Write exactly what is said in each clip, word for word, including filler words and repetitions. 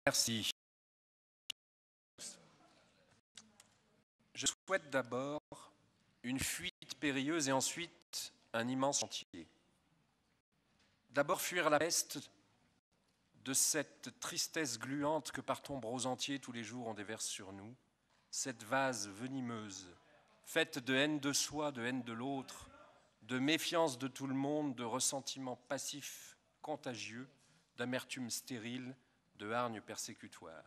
Merci. Je souhaite d'abord une fuite périlleuse et ensuite un immense chantier. D'abord fuir la peste de cette tristesse gluante que par tombes entiers tous les jours on déverse sur nous, cette vase venimeuse, faite de haine de soi, de haine de l'autre, de méfiance de tout le monde, de ressentiments passifs, contagieux, d'amertume stérile, de hargne persécutoire.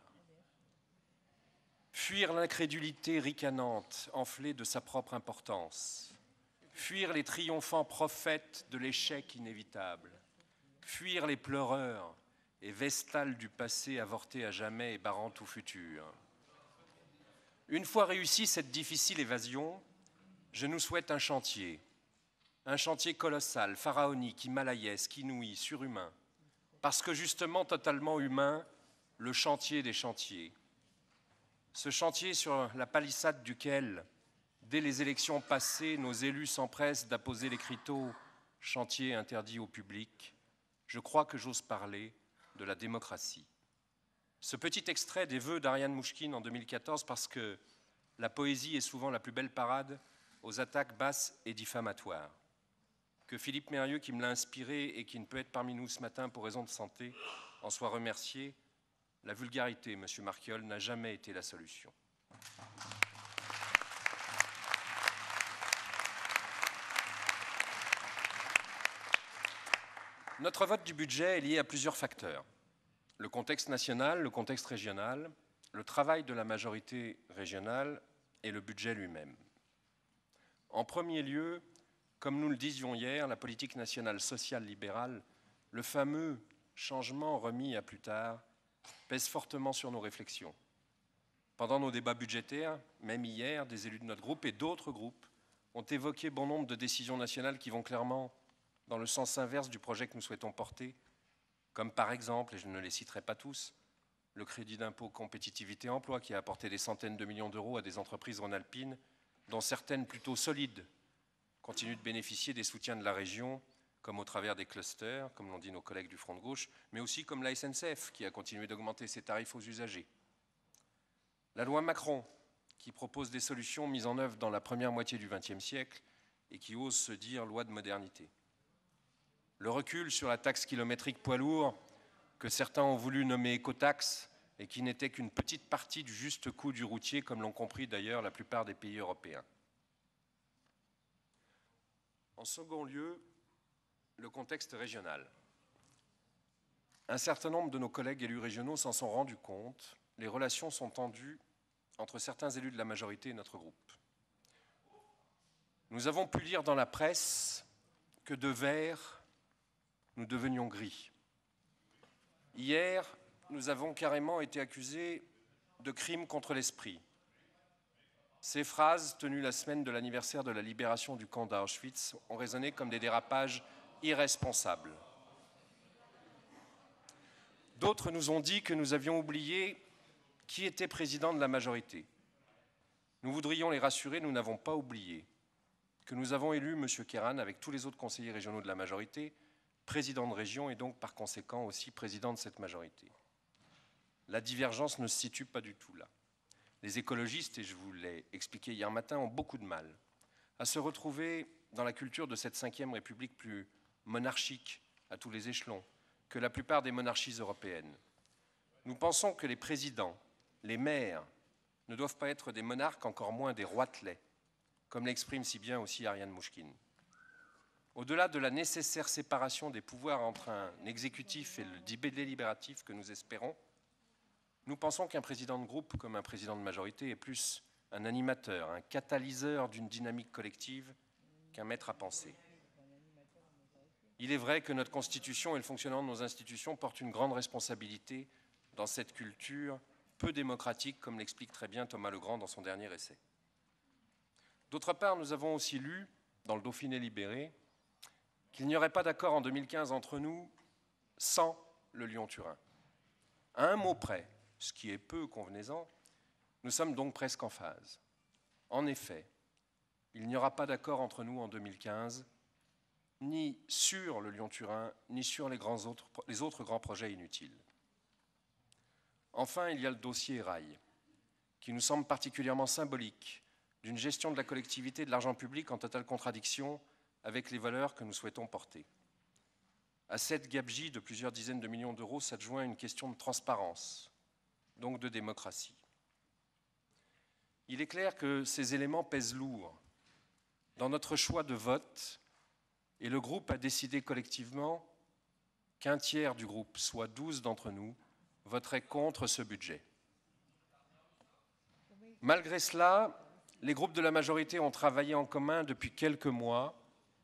Fuir l'incrédulité ricanante, enflée de sa propre importance. Fuir les triomphants prophètes de l'échec inévitable. Fuir les pleureurs et vestales du passé avorté à jamais et barrant tout futur. Une fois réussie cette difficile évasion, je nous souhaite un chantier. Un chantier colossal, pharaonique, himalayesque, inouï, surhumain. Parce que justement totalement humain, le chantier des chantiers. Ce chantier sur la palissade duquel, dès les élections passées, nos élus s'empressent d'apposer l'écriteau « chantier interdit au public », je crois que j'ose parler de la démocratie. Ce petit extrait des vœux d'Ariane Mouchkine en deux mille quatorze, parce que la poésie est souvent la plus belle parade aux attaques basses et diffamatoires. Que Philippe Mérieux, qui me l'a inspiré et qui ne peut être parmi nous ce matin pour raison de santé, en soit remercié. La vulgarité, Monsieur Marquiol, n'a jamais été la solution. Notre vote du budget est lié à plusieurs facteurs. Le contexte national, le contexte régional, le travail de la majorité régionale et le budget lui-même. En premier lieu, comme nous le disions hier, la politique nationale sociale libérale, le fameux changement remis à plus tard, pèse fortement sur nos réflexions. Pendant nos débats budgétaires, même hier, des élus de notre groupe et d'autres groupes ont évoqué bon nombre de décisions nationales qui vont clairement dans le sens inverse du projet que nous souhaitons porter, comme par exemple, et je ne les citerai pas tous, le crédit d'impôt compétitivité emploi qui a apporté des centaines de millions d'euros à des entreprises rhône-alpines, dont certaines plutôt solides continuent de bénéficier des soutiens de la région, comme au travers des clusters, comme l'ont dit nos collègues du Front de gauche, mais aussi comme la S N C F, qui a continué d'augmenter ses tarifs aux usagers. La loi Macron, qui propose des solutions mises en œuvre dans la première moitié du vingtième siècle et qui ose se dire loi de modernité. Le recul sur la taxe kilométrique poids lourd, que certains ont voulu nommer écotaxe, et qui n'était qu'une petite partie du juste coût du routier, comme l'ont compris d'ailleurs la plupart des pays européens. En second lieu, le contexte régional. Un certain nombre de nos collègues élus régionaux s'en sont rendus compte. Les relations sont tendues entre certains élus de la majorité et notre groupe. Nous avons pu lire dans la presse que de vert, nous devenions gris. Hier, nous avons carrément été accusés de crimes contre l'esprit. Ces phrases, tenues la semaine de l'anniversaire de la libération du camp d'Auschwitz, ont résonné comme des dérapages irresponsables. D'autres nous ont dit que nous avions oublié qui était président de la majorité. Nous voudrions les rassurer, nous n'avons pas oublié que nous avons élu M. Kéran avec tous les autres conseillers régionaux de la majorité, président de région et donc par conséquent aussi président de cette majorité. La divergence ne se situe pas du tout là. Les écologistes, et je vous l'ai expliqué hier matin, ont beaucoup de mal à se retrouver dans la culture de cette cinquième République plus monarchique à tous les échelons que la plupart des monarchies européennes. Nous pensons que les présidents, les maires, ne doivent pas être des monarques, encore moins des roitelets, comme l'exprime si bien aussi Ariane Mouchkine. Au-delà de la nécessaire séparation des pouvoirs entre un exécutif et le délibératif que nous espérons, nous pensons qu'un président de groupe, comme un président de majorité, est plus un animateur, un catalyseur d'une dynamique collective qu'un maître à penser. Il est vrai que notre Constitution et le fonctionnement de nos institutions portent une grande responsabilité dans cette culture peu démocratique, comme l'explique très bien Thomas Legrand dans son dernier essai. D'autre part, nous avons aussi lu, dans le Dauphiné libéré, qu'il n'y aurait pas d'accord en deux mille quinze entre nous sans le Lyon-Turin. À un mot près, ce qui est peu convenait-en, nous sommes donc presque en phase. En effet, il n'y aura pas d'accord entre nous en deux mille quinze, ni sur le Lyon-Turin, ni sur les, grands autres, les autres grands projets inutiles. Enfin, il y a le dossier rail, qui nous semble particulièrement symbolique d'une gestion de la collectivité de l'argent public en totale contradiction avec les valeurs que nous souhaitons porter. À cette gabegie de plusieurs dizaines de millions d'euros s'adjoint une question de transparence, donc de démocratie. Il est clair que ces éléments pèsent lourd dans notre choix de vote et le groupe a décidé collectivement qu'un tiers du groupe, soit douze d'entre nous, voterait contre ce budget. Malgré cela, les groupes de la majorité ont travaillé en commun depuis quelques mois.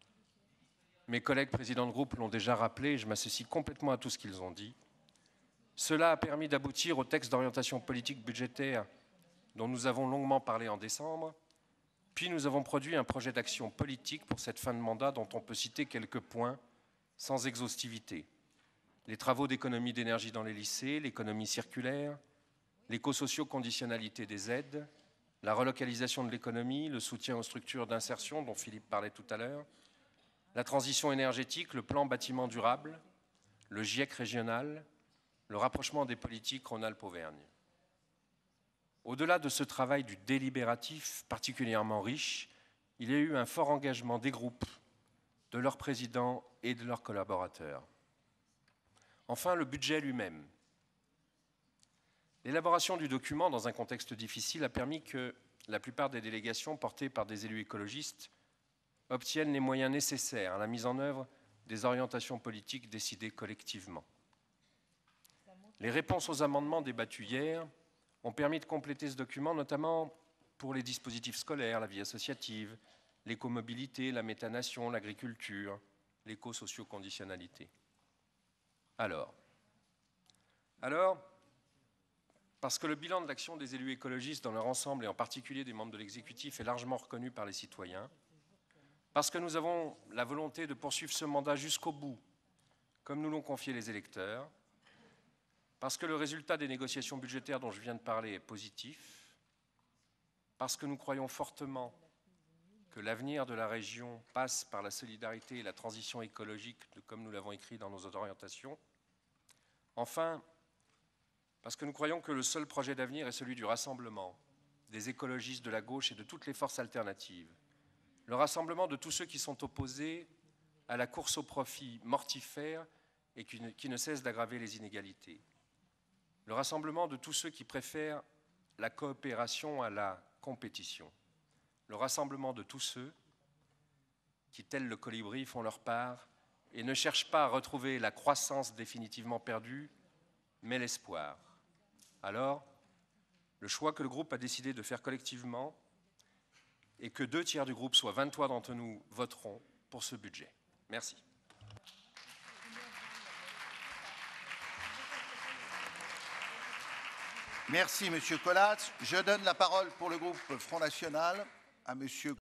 Mes collègues présidents de groupe l'ont déjà rappelé, et je m'associe complètement à tout ce qu'ils ont dit. Cela a permis d'aboutir au texte d'orientation politique budgétaire dont nous avons longuement parlé en décembre, puis nous avons produit un projet d'action politique pour cette fin de mandat dont on peut citer quelques points sans exhaustivité. Les travaux d'économie d'énergie dans les lycées, l'économie circulaire, l'éco-socio-conditionnalité des aides, la relocalisation de l'économie, le soutien aux structures d'insertion dont Philippe parlait tout à l'heure, la transition énergétique, le plan bâtiment durable, le GIEC régional, le rapprochement des politiques Rhône-Alpes-Auvergne. Au-delà de ce travail du délibératif particulièrement riche, il y a eu un fort engagement des groupes, de leurs présidents et de leurs collaborateurs. Enfin, le budget lui-même. L'élaboration du document dans un contexte difficile a permis que la plupart des délégations portées par des élus écologistes obtiennent les moyens nécessaires à la mise en œuvre des orientations politiques décidées collectivement. Les réponses aux amendements débattus hier ont permis de compléter ce document, notamment pour les dispositifs scolaires, la vie associative, l'écomobilité, la méthanation, l'agriculture, l'éco-socio-conditionnalité. Alors, alors, parce que le bilan de l'action des élus écologistes dans leur ensemble et en particulier des membres de l'exécutif est largement reconnu par les citoyens, parce que nous avons la volonté de poursuivre ce mandat jusqu'au bout, comme nous l'ont confié les électeurs, parce que le résultat des négociations budgétaires dont je viens de parler est positif, parce que nous croyons fortement que l'avenir de la région passe par la solidarité et la transition écologique, comme nous l'avons écrit dans nos orientations. Enfin, parce que nous croyons que le seul projet d'avenir est celui du rassemblement des écologistes de la gauche et de toutes les forces alternatives, le rassemblement de tous ceux qui sont opposés à la course au profit mortifère et qui ne, qui ne cesse d'aggraver les inégalités, le rassemblement de tous ceux qui préfèrent la coopération à la compétition, le rassemblement de tous ceux qui, tels le colibri, font leur part et ne cherchent pas à retrouver la croissance définitivement perdue, mais l'espoir. Alors, le choix que le groupe a décidé de faire collectivement est que deux tiers du groupe, soit vingt-trois d'entre nous, voteront pour ce budget. Merci. Merci, Monsieur Colas. Je donne la parole pour le groupe Front National à Monsieur